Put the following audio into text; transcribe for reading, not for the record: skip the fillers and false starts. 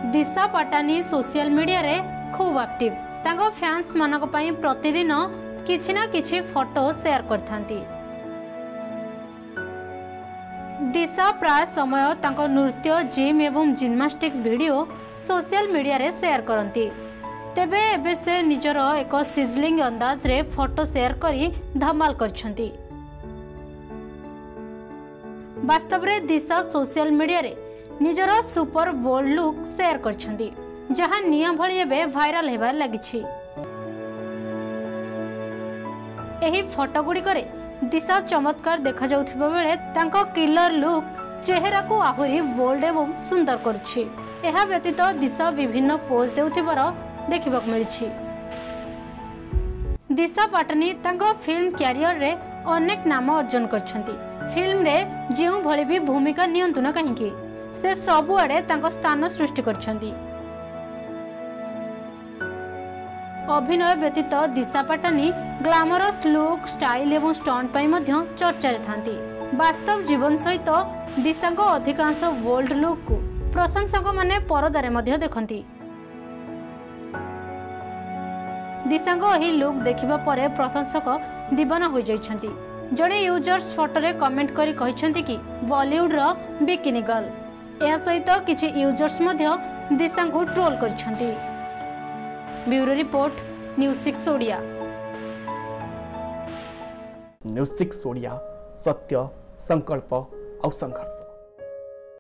दिशा Patani social media रे खूब active. तांको फैंस मानक पई प्रतिदिन किछि ना किछि फोटो शेयर करथांती। दिशा प्राय समय तांको नृत्य जिम एवं जिम्नास्टिक्स वीडियो सोशल मीडिया रे शेयर करंती। तेबे एबे से निजर एक सिजलिंग अंदाज रे फोटो शेयर करी धमाल करछंती। वास्तव रे दिशा सोशल मीडिया रे निजर सुपर बोल्ड लुक शेयर करछंती, जहां निया भली एबे वायरल हेबार लागिछि। एही फोटो गुडी करे दिशा चमत्कार देखा जाउथिबा बेले तांको किलर लुक चेहरा को आहुरी बोल्ड एवं सुंदर करछि। एहा व्यतीत दिशा विभिन्न पोज देउथिबार देखिबाक मिलिछि। दिशा पाटनी तांको फिल्म कैरियर रे अनेक नाम अर्जन करछंती। फिल्म रे जेउ भली भी भूमिका नियंतु न काहेकि से सबु आडे तांको स्थान सृष्टि करछंती। अभिनय व्यतीत Disha Patani glamorous look style एवं स्टंट पई मध्य चर्चा रे थांती। वास्तव जीवन सहित दिशा को अधिकांश बोल्ड लुक को प्रशंसक माने परदारे मध्य देखंती। दिशा को एही लुक देखिबा परे प्रशंसक दीवाना हो जाइछंती। जड़े यूजर्स फोटो रे कमेंट करी कहिछंती कि बॉलीवुड रो बिकिनी गर्ल। या सहित किछि यूजर्स मध्य दिशा को ट्रोल करछंती। Bureau report news 6 Odia. News 6 Odia, सत्य संकल्प और संघर्ष।